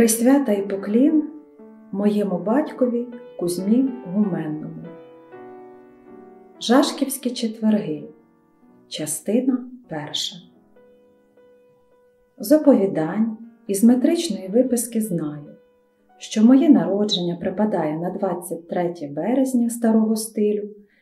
Присвята і поклін моєму батькові Кузьмі Гуменному. Жашківські четверги. Частина перша. З оповідань і з метричної виписки знаю, що моє народження припадає на 23 березня старого стилю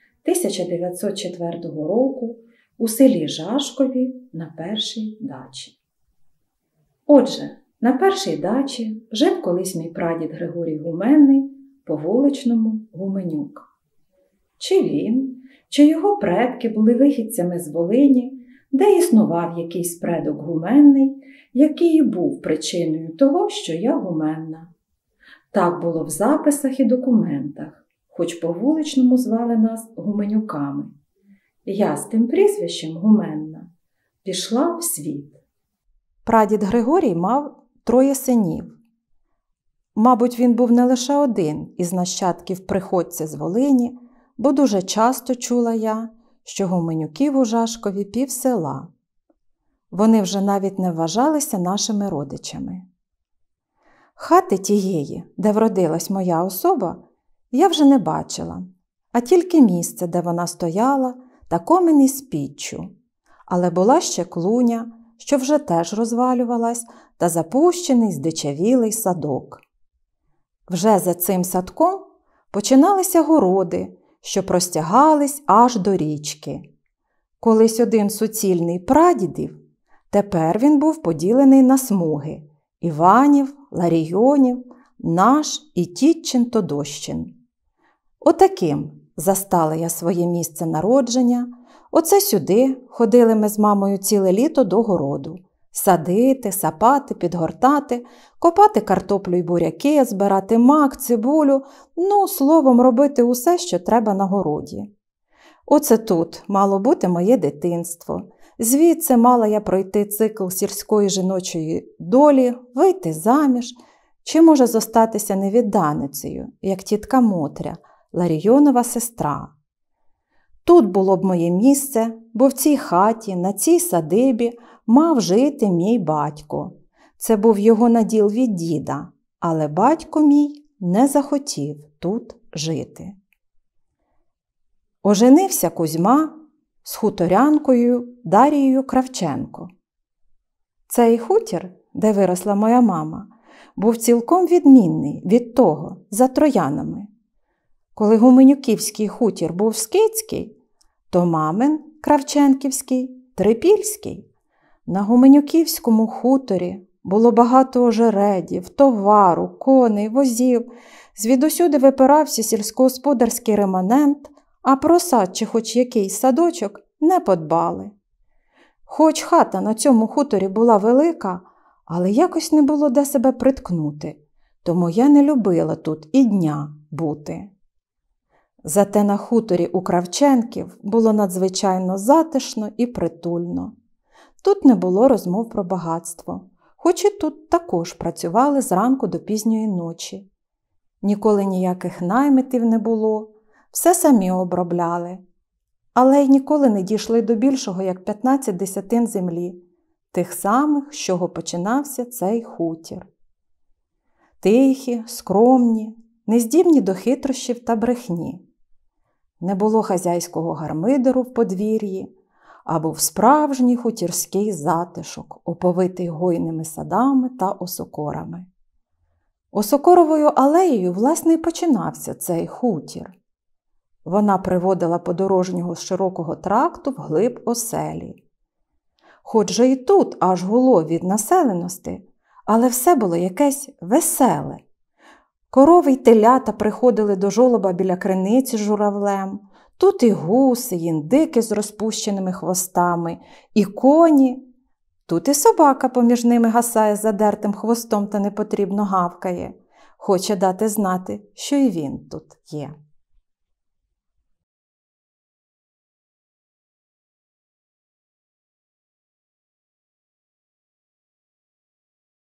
1904 року у селі Жашкові на першій дачі. Отже, на першій дачі жив колись мій прадід Григорій Гуменний по вуличному Гуменюк. Чи він, чи його предки були вихідцями з Волині, де існував якийсь предок Гуменний, який і був причиною того, що я гуменна. Так було в записах і документах, хоч по вуличному звали нас Гуменюками. Я з тим прізвищем Гуменна пішла в світ. Прадід Григорій мав 3 синів. Мабуть, він був не лише один із нащадків приходця з Волині, бо дуже часто чула я, що Гуменюків у Жашкові півсела. Вони вже навіть не вважалися нашими родичами. Хати тієї, де вродилась моя особа, я вже не бачила, а тільки місце, де вона стояла, та комін із піччю. Але була ще клуня, що вже теж розвалювалась, та запущений, здичавілий садок. Вже за цим садком починалися городи, що простягались аж до річки. Колись один суцільний прадідів, тепер він був поділений на смуги – Іванів, Ларіонів, наш і Тітчин Тодощин. Отаким застала я своє місце народження. Оце сюди ходили ми з мамою ціле літо до городу. Садити, сапати, підгортати, копати картоплю й буряки, збирати мак, цибулю, словом, робити усе, що треба на городі. Оце тут мало бути моє дитинство. Звідси мала я пройти цикл сільської жіночої долі, вийти заміж, чи, може, зостатися невідданицею, як тітка Мотря, Ларіонова сестра. Тут було б моє місце, бо в цій хаті, на цій садибі мав жити мій батько. Це був його наділ від діда, але батько мій не захотів тут жити. Оженився Кузьма з хуторянкою Дарією Кравченко. Цей хутір, де виросла моя мама, був цілком відмінний від того, за Троянами. Коли Гуменюківський хутір був скицький, то мамин Кравченківський – трипільський. На Гуменюківському хуторі було багато ожередів, товару, коней, возів. Звідусюди випирався сільськогосподарський реманент, а про сад чи хоч якийсь садочок не подбали. Хоч хата на цьому хуторі була велика, але якось не було де себе приткнути, тому я не любила тут і дня бути. Зате на хуторі у Кравченків було надзвичайно затишно і притульно. Тут не було розмов про багатство, хоч і тут також працювали зранку до пізньої ночі. Ніколи ніяких наймитів не було, все самі обробляли. Але й ніколи не дійшли до більшого, як 15 десятин землі, тих самих, з чого починався цей хутір. Тихі, скромні, нездібні до хитрощів та брехні. Не було хазяйського гармидеру в подвір'ї, а був справжній хутірський затишок, оповитий гойними садами та осокорами. Осокоровою алеєю, власне, і починався цей хутір. Вона приводила подорожнього з широкого тракту вглиб оселі. Хоч же і тут аж гуло від населеності, але все було якесь веселе. Корови й телята приходили до жолоба біля криниці з журавлем. Тут і гуси, і індики з розпущеними хвостами, і коні. Тут і собака поміж ними гасає задертим хвостом та непотрібно гавкає. Хоче дати знати, що і він тут є.